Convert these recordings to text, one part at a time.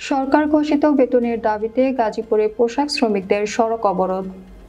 সরকার ঘোষিত বেতনের দাবিতে গাজীপুরে পোশাক শ্রমিকদের সড়ক অবরোধ।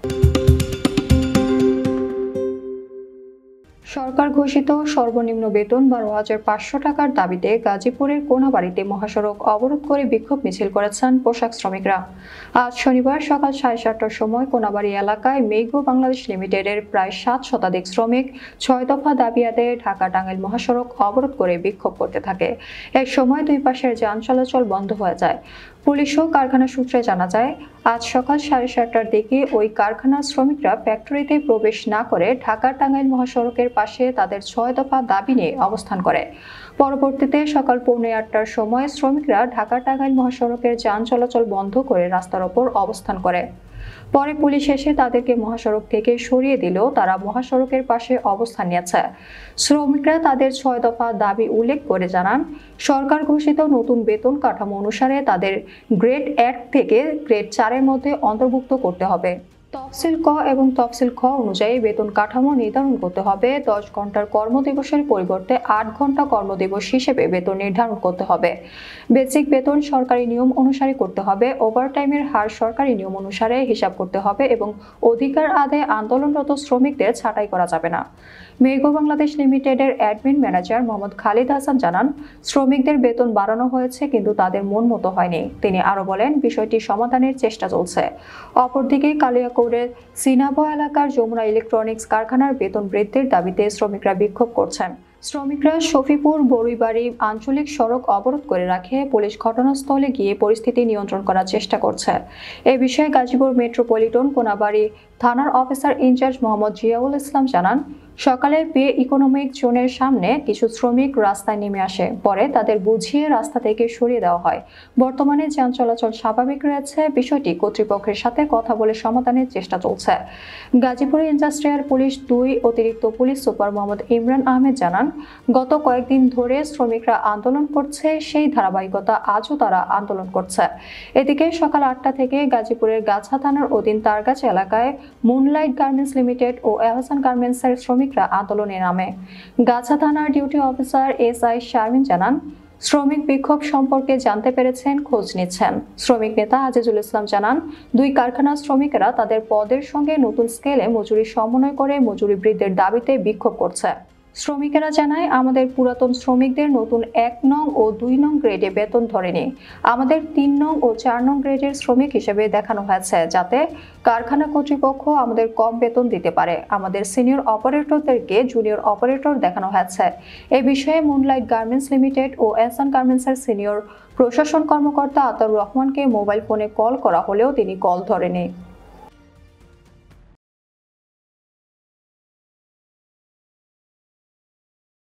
সরকার ঘোষিত সর্বনিম্ন বেতন 12,500 টাকার দাবিতে গাজীপুরের কোনাবাড়িতে মহাসড়ক অবরোধ করে বিক্ষোভ মিছিল করেছেন পোশাক শ্রমিকরা। আজ শনিবার সকাল 7:30টার সময় কোনাবাড়ি এলাকায় মেঘো বাংলাদেশ লিমিটেডের প্রায় 7 শতাধিক শ্রমিক 6 দফা দাবি আদায়ে ঢাকা-টাঙ্গাইল মহাসড়ক অবরোধ করে বিক্ষোভ করতে থাকে। এক সময় দুই পাশের যান চলাচল বন্ধ হয়ে যায়। পুলিশ ও কারখানা সূত্রে জানা যায়, আজ সকাল 7:30টার দিকে ওই কারখানার শ্রমিকরা ফ্যাক্টরিতে প্রবেশ না করে ঢাকা-টাঙ্গাইল মহাসড়কের পাশে তাদের 6 দফা দাবি নিয়ে অবস্থান করে। পরবর্তীতে সকাল 7:45টার সময় শ্রমিকরা ঢাকা-টাঙ্গাইল মহাসড়কের যান চলাচল বন্ধ করে রাস্তার ওপর অবস্থান করে। পরে পুলিশ এসে তাদেরকে মহাসড়ক থেকে সরিয়ে দিলেও তারা মহাসড়কের পাশে অবস্থান নিয়েছে। শ্রমিকরা তাদের 6 দফা দাবি উল্লেখ করে জানান, সরকার ঘোষিত নতুন বেতন কাঠামো অনুসারে তাদের গ্রেড 1 থেকে গ্রেড 4-এর মধ্যে অন্তর্ভুক্ত করতে হবে। তফসিল ক এবং তফসিল খ অনুযায়ী বেতন কাঠামো নির্ধারণ করতে হবে। 10 ঘন্টার কর্মদিবসের পরিবর্তে 8 ঘন্টা কর্মদিবস হিসেবে বেতন নির্ধারণ করতে হবে। বেসিক বেতন সরকারি নিয়ম অনুসারে করতে হবে। ওভারটাইমের হার সরকারি নিয়ম অনুসারে হিসাব করতে হবে এবং অধিকার আদায়ে আন্দোলনরত শ্রমিকদের ছাঁটাই করা যাবে না। মেঘো বাংলাদেশ লিমিটেডের অ্যাডমিন ম্যানেজার মোহাম্মদ খালিদ হাসান জানান, শ্রমিকদের বেতন বাড়ানো হয়েছে কিন্তু তাদের মন মতো হয়নি। তিনি আরো বলেন, বিষয়টি সমাধানের চেষ্টা চলছে। অপরদিকে কালিয়াকৈরের সিনাব এলাকার যমুনা ইলেকট্রনিক্স কারখানার বেতন বৃদ্ধির দাবিতে শ্রমিকরা বিক্ষোভ করছেন। শ্রমিকরা শফিপুর বড়ুইবাড়ি আঞ্চলিক সড়ক অবরোধ করে রাখে। পুলিশ ঘটনাস্থলে গিয়ে পরিস্থিতি নিয়ন্ত্রণ করার চেষ্টা করছে। এ বিষয়ে গাজীপুর মেট্রোপলিটন কোনাবাড়ি থানার অফিসার ইনচার্জ মোহাম্মদ জিয়াউল ইসলাম জানান, সকালে পে ইকোনমিক জোনের সামনে কিছু শ্রমিক রাস্তায় নেমে আসে। পরে তাদের বুঝিয়ে রাস্তা থেকে সরিয়ে দেওয়া হয়। বর্তমানে যান চলাচল স্বাভাবিক রয়েছে। বিষয়টি কর্তৃপক্ষের সাথে কথা বলে সমাধানের চেষ্টা চলছে। গাজীপুর ইন্ডাস্ট্রিয়াল পুলিশ 2 অতিরিক্ত পুলিশ সুপার মোহাম্মদ ইমরান আহমেদ জানান, গত কয়েকদিন ধরে শ্রমিকরা আন্দোলন করছে, সেই ধারাবাহিকতা আজও তারা আন্দোলন করছে। এদিকে সকাল 8টা থেকে গাজীপুরের গাছা থানার অধীন তারগাছ এলাকায় মুনলাইট গার্মেন্টস লিমিটেড ও এহসান গার্মেন্টসের শ্রমিকরা আন্দোলনে নামে। গাছা থানার ডিউটি অফিসার SI শারমিন জানান, শ্রমিক বিক্ষোভ সম্পর্কে জানতে পেরেছেন, খোঁজ নিচ্ছেন। শ্রমিক নেতা আজিজুল ইসলাম জানান, 2 কারখানার শ্রমিকেরা তাদের পদের সঙ্গে নতুন স্কেলে মজুরি সমন্বয় করে মজুরি বৃদ্ধির দাবিতে বিক্ষোভ করছে। শ্রমিকেরা জানায়, আমাদের পুরাতন শ্রমিকদের নতুন 1 নং ও 2 নং গ্রেডে বেতন ধরেনি। আমাদের 3 নং ও 4 নং গ্রেডের শ্রমিক হিসেবে দেখানো হয়েছে, যাতে কারখানা কর্তৃপক্ষ আমাদের কম বেতন দিতে পারে। আমাদের সিনিয়র অপারেটরদেরকে জুনিয়র অপারেটর দেখানো হয়েছে। এ বিষয়ে মুনলাইট গার্মেন্টস লিমিটেড ও এহসান গার্মেন্টসের সিনিয়র প্রশাসন কর্মকর্তা আতাউর রহমানকে মোবাইল ফোনে কল করা হলেও তিনি কল ধরেনি।